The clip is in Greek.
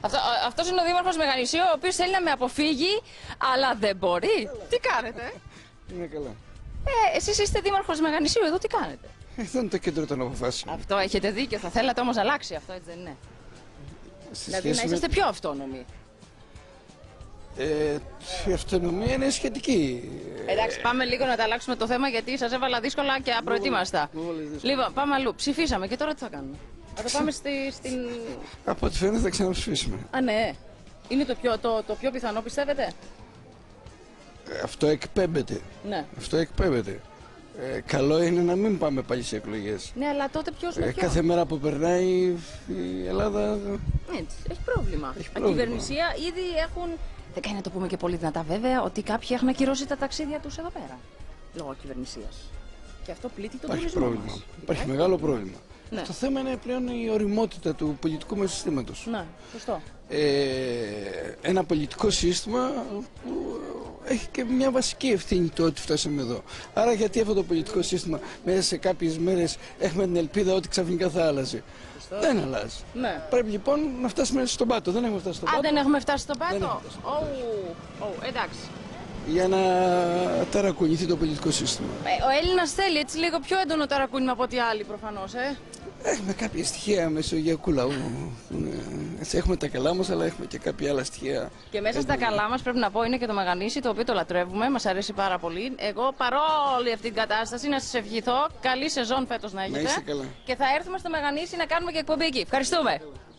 Αυτός είναι ο δήμαρχος Μεγανησίου, ο οποίος θέλει να με αποφύγει, αλλά δεν μπορεί. Τι κάνετε? Είναι καλά. Εσείς είστε δήμαρχος Μεγανησίου, εδώ τι κάνετε? Αυτό είναι το κέντρο των αποφάσεων. Αυτό έχετε δίκιο, θα θέλατε όμως να αλλάξει αυτό, έτσι δεν είναι? Δηλαδή να είσαστε πιο αυτόνομοι. Η αυτονομία είναι σχετική. Εντάξει, πάμε λίγο να τα αλλάξουμε το θέμα γιατί σας έβαλα δύσκολα και απροετοίμαστα. Λοιπόν, πάμε αλλού. Ψηφίσαμε και τώρα τι θα κάνουμε? Θα το πάμε στην... Από ό,τι φαίνεται θα ξαναψηφίσουμε. Α, ναι. Είναι το πιο πιθανό, πιστεύετε? Αυτό εκπέμπεται. Ναι. Αυτό εκπέμπεται. Καλό είναι να μην πάμε πάλι σε εκλογές. Ναι, αλλά τότε ποιος με ποιον? Κάθε μέρα που περνάει η Ελλάδα... Έτσι, έχει πρόβλημα. Η κυβερνησία ήδη έχουν... Δεν κάνει να το πούμε και πολύ δυνατά βέβαια, ότι κάποιοι έχουν ακυρώσει τα ταξίδια τους εδώ πέρα. Λόγω κυβερνησίας. Και αυτό πλήττει τον τουρισμό πρόβλημα. μας. Υπάρχει μεγάλο πρόβλημα. Ναι. Το θέμα είναι πλέον η ωριμότητα του πολιτικού μας συστήματος. Ναι, σωστό. Ένα πολιτικό σύστημα που έχει και μια βασική ευθύνη το ότι φτάσαμε εδώ. Άρα γιατί αυτό το πολιτικό σύστημα μέσα σε κάποιες μέρες έχουμε την ελπίδα ότι ξαφνικά θα άλλαζε? Δεν αλλάζει. Ναι. Πρέπει λοιπόν να φτάσουμε στον πάτο. Δεν έχουμε φτάσει στον πάτο. Δεν έχουμε φτάσει στον πάτο. Εντάξει. Για να ταρακουνηθεί το πολιτικό σύστημα. Ο Έλληνας θέλει έτσι λίγο πιο έντονο ταρακούνημα από ό,τι άλλοι προφανώς, Έχουμε κάποια στοιχεία μεσογειακού λαού. Έτσι, έχουμε τα καλά μας, αλλά έχουμε και κάποια άλλα στοιχεία. Και μέσα στα καλά μας πρέπει να πω είναι και το Μεγανήσι, το οποίο το λατρεύουμε, μας αρέσει πάρα πολύ. Εγώ παρόλη αυτή την κατάσταση να σας ευχηθώ καλή σεζόν φέτος να έχετε. Να είστε καλά. Και θα έρθουμε στο Μεγανήσι να κάνουμε και εκπομπή εκεί. Ευχαριστούμε.